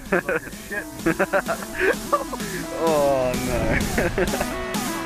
Shit. Oh no.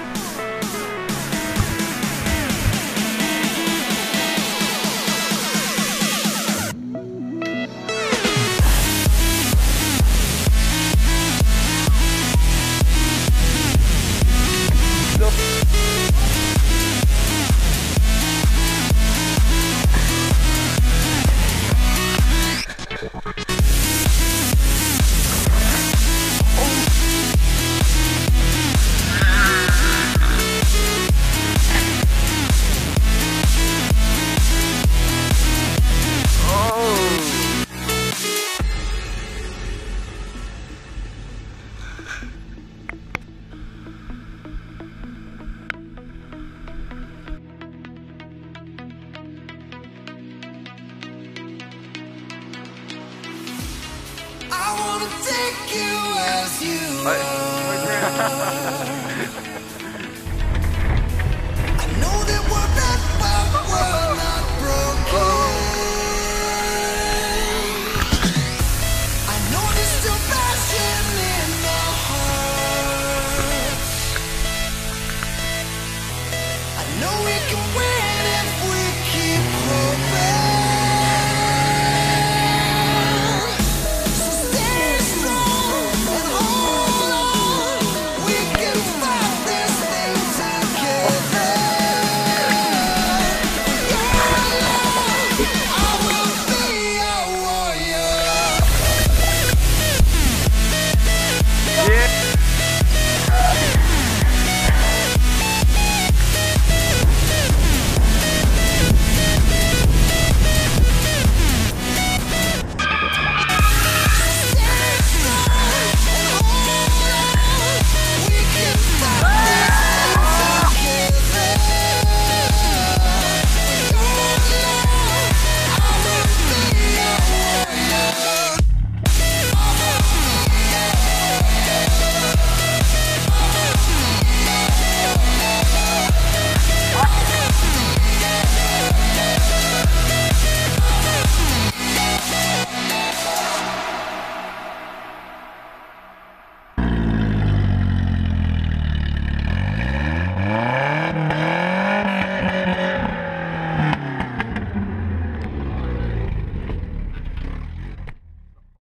Take you as you are. I know that we're bad, but we're not broken. I know there's still passion in our hearts. I know we can win.